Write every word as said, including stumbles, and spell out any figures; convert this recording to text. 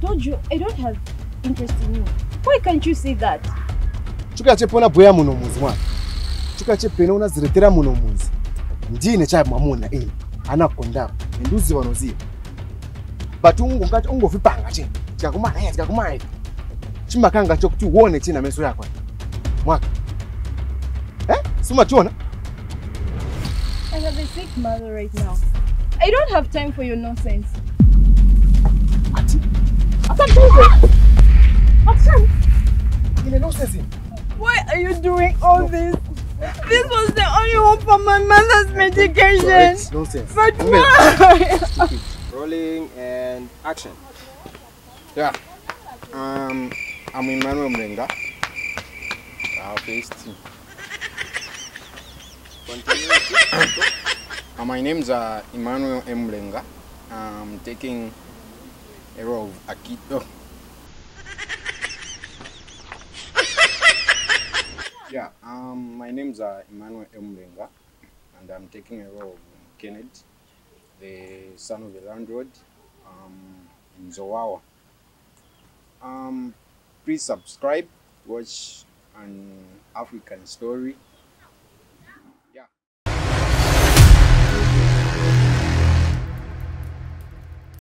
told you I don't have interest in you. Why can't you say that? Chuka chepona boya muno muzi mwana. Chuka chepena unaziretera muno muzi. Ndine cha mwamuna eh. Anakonda. Nduzi wanozi. Batungu ngati ungovipanga chini. Tikakumana yeye tikakumana. Chimakanga chokuti uone chini na meso yako. Mwaka. Eh? Suma tuona? I have a sick mother right now. I don't have time for your nonsense. Ati? Ati tuwe. Ati? Ile nonsense. Why are you doing all this? This was the only hope for my mother's medication. It's nonsense. But why? Rolling and action. Yeah. Um, I'm Emmanuel Mulenga. Our face team. uh, my name's uh, Emmanuel Mulenga. I'm taking a role of Akito. Yeah, um, my name's uh, Emmanuel Mulenga, and I'm taking a role of Kenneth, the son of the landlord, um, in ZOWAWA. Um, please subscribe, watch an African story.